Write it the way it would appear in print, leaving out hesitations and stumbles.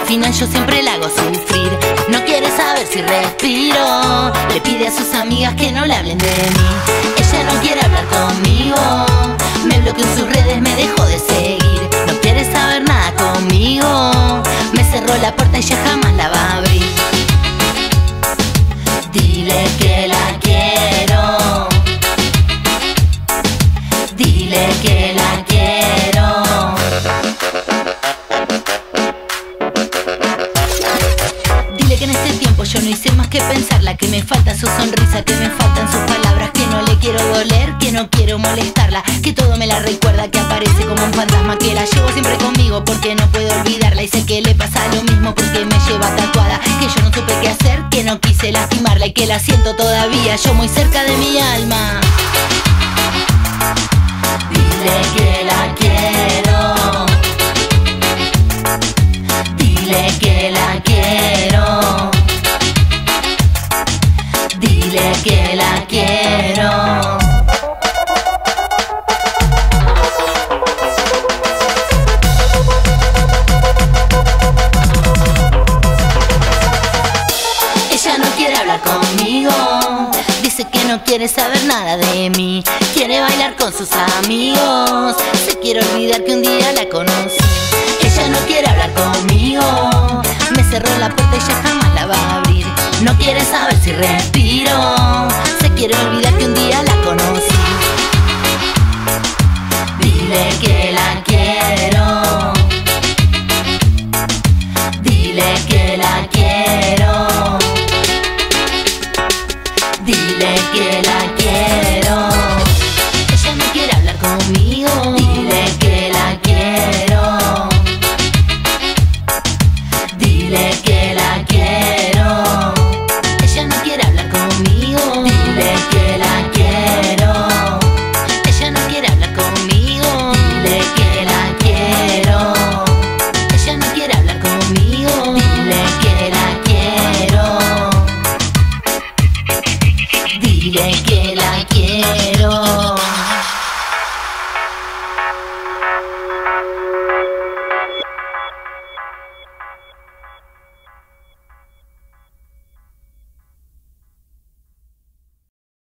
final yo siempre la hago sufrir. No quiere saber si respiro, le pide a sus amigas que no le hablen de mí. Ella no quiere hablar conmigo, me bloqueó en sus redes, me dejó de seguir. No quiere saber nada conmigo, me cerró la puerta y ya jamás la va a abrir. Dile que la quiero, dile que la quiero. Dile que en este tiempo yo no hice más que pensarla, que me falta su sonrisa, que me faltan sus palabras, que no le quiero doler, que no quiero molestarla, que todo me la recuerda, que aparece como un fantasma, que la llevo siempre conmigo porque no puedo olvidarla. Y sé que le pasa lo mismo porque me lleva tatuada, que yo no supe qué hacer, que no quise lastimarla y que la siento todavía yo muy cerca de mi alma. Dile que la quiero, dile que la quiero, dile que la quiero. Ella no quiere hablar conmigo, dice que no quiere saber nada de mí, quiere bailar con sus amigos, se quiere olvidar que un día la conocí. Ella no quiere hablar conmigo, me cerró la puerta y ya jamás la va a abrir. No quiere saber si respiro, se quiere olvidar que un día la conocí. Dile que la quiero, dile que la quiero, dile que la quiero. Ella no quiere hablar conmigo,